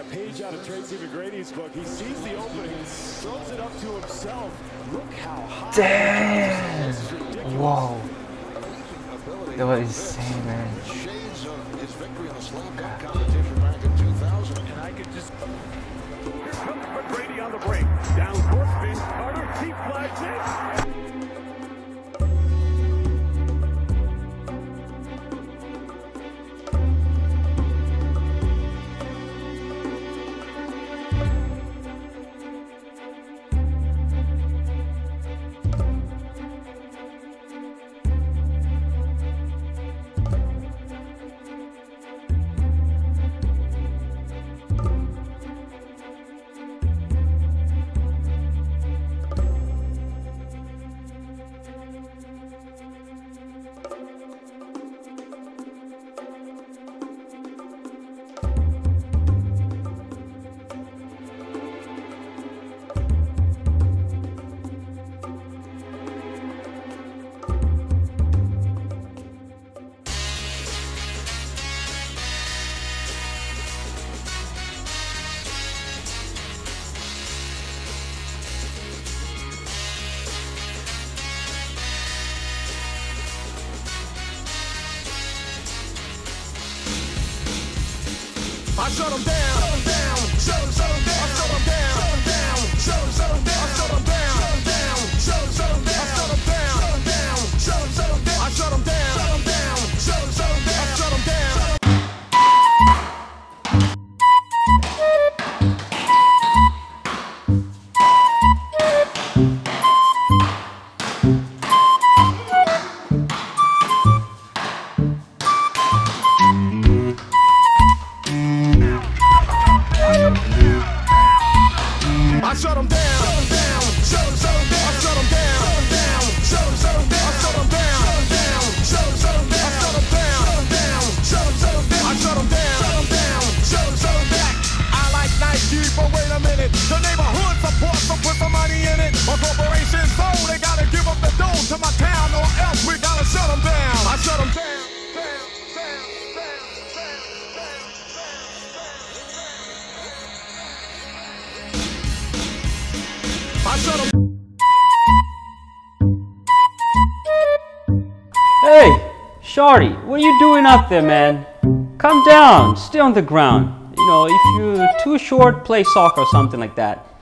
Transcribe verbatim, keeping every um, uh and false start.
page out of Tracy McGrady's book. He sees the opening, throws it up to himself. Look how high. Damn! Whoa. That was insane, man. Shades of his victory in the slam dunk competition back in two thousand. And I could just... Here comes McGrady on the break. Down court, Vince Carter. He flags it. I shut him down, shut him down, shut him, shut him down, I shut him down, shut him down, shut him, shut him down, I shut him down, shut him down, shut him, shut him down, I shut him down, shut him, shut him down, I shut him down, shut him down, shut him, shut him down, I shut him down. I shut him down, shut him down, shut him, shut him down, I shut him down, shut him down, shut him, shut him down, I shut him down, shut him, shut him down, I shut him down, shut him, shut him down, I shut him down, shut him, shut him down. I like Nike, but wait a minute, the neighborhood supports, so put some money in it. My corporation, so they gotta give up the dough to my town, or else we gotta shut them down. I shut them down, down, down, down, down, down, down. I shut them. Hey, Shorty, what are you doing up there, man? Come down, stay on the ground. You know, if you're too short, play soccer or something like that.